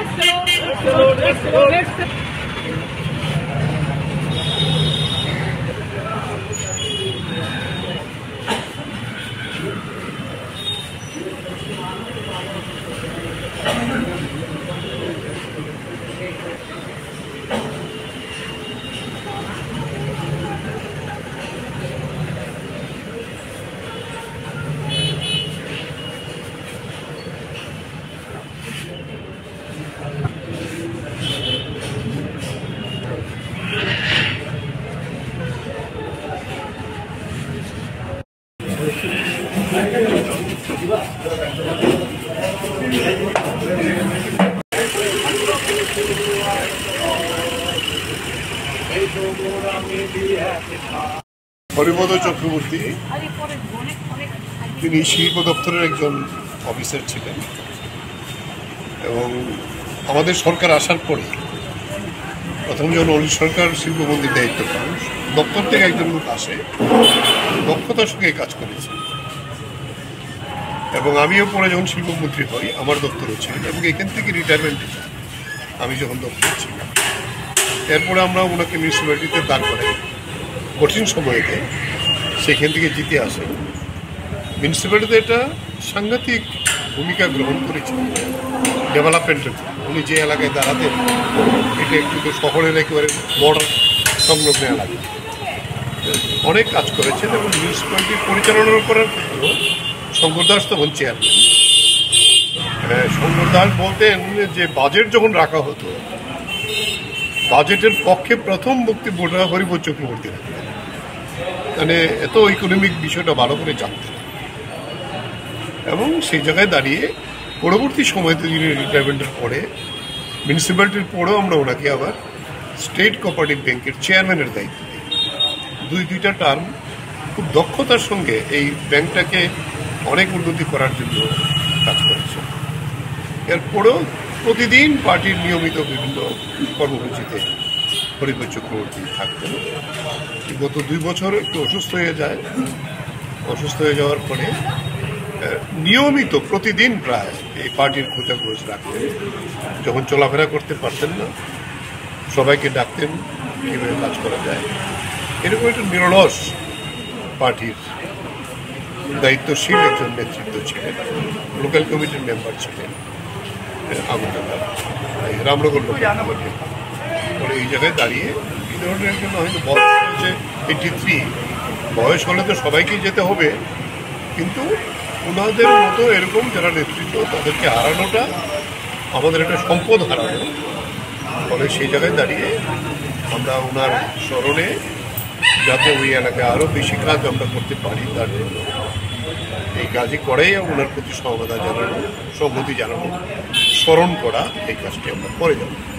হরিপদ চক্রবর্তী তিনি শিল্প দপ্তরের একজন অফিসার ছিলেন এবং আমাদের সরকার আসার পরে প্রথম যখন অলি সরকার শিল্পমন্ত্রীর দায়িত্ব পান দপ্তর থেকে একজন লোক আসে দক্ষতার সঙ্গে কাজ করেছে এবং আমিও পরে যখন শিল্পমন্ত্রী হই আমার দপ্তরও ছিলেন এবং এখান থেকে রিটায়ারমেন্ট আমি যখন দপ্তর ছিলাম এরপরে আমরা ওনাকে মিউনিসিপ্যালিটিতে দাঁড় করাই কঠিন সময়তে সেখান থেকে জিতে আসে মিউনিসিপ্যালিটিতে একটা সাংঘাতিক ভূমিকা গ্রহণ করেছেন ডেভেলপমেন্টের। উনি যে এলাকায় দাঁড়াতেন এটা একটু শহরের একেবারে বর্ডার সংলগ্ন এলাকা অনেক কাজ করেছেন এবং মিউনিসিপ্যালিটি পরিচালনা করার ক্ষেত্রেও শঙ্কর দাস তখন চেয়ারম্যান। শঙ্কর দাস বলতেন যে বাজেট যখন রাখা হতো বাজেটের পক্ষে প্রথম বক্তব্যটা হরিপদ চক্রবর্তী রাখতেন, মানে এত ইকোনমিক বিষয়টা ভালো করে জানতেন এবং সেই জায়গায় দাঁড়িয়ে পরবর্তী সময়তে যিনি রিটায়ারমেন্টের পরে মিউনিসিপ্যালিটির পরেও আমরা ওনাকে আবার স্টেট কোঅপারেটিভ ব্যাংকের চেয়ারম্যানের দায়িত্ব দিই। দুইটা টার্ম খুব দক্ষতার সঙ্গে এই ব্যাংকটাকে অনেক উন্নতি করার জন্য কাজ করেছে। এরপরেও প্রতিদিন পার্টির নিয়মিত বিভিন্ন কর্মসূচিতে হরিপদ চক্রবর্তী থাকতেন। গত 2 বছর একটু অসুস্থ হয়ে যায়, অসুস্থ হয়ে যাওয়ার পরে নিয়মিত প্রতিদিন প্রায় এই পার্টির খোঁজাখোঁজ রাখতেন। যখন চলাফেরা করতে পারতেন না সবাইকে ডাকতেন কীভাবে কাজ করা যায়। এরকম একটা নিরলস পার্টির দায়িত্বশীল একজন নেতৃত্ব ছিলেন, লোকাল কমিটির মেম্বার ছিলেন আগরতলা রামনগর পরে এই জায়গায় দাঁড়িয়ে এই ধরনের একজন হয়তো বয়স হচ্ছে 83, বয়স হলে তো সবাইকেই যেতে হবে, কিন্তু ওনাদের মতো এরকম যারা নেতৃত্ব তাদেরকে হারানোটা আমাদের একটা সম্পদ হারানো। ফলে সেই জায়গায় দাঁড়িয়ে আমরা ওনার স্মরণে যাতে ওই এলাকায় আরও বেশি কাজ আমরা করতে পারি তার জন্য এই কাজই করেই ওনার প্রতি সমবেদনা জানানো, সংহতি জানানো, স্মরণ করা এই কাজটি আমরা করে যাব।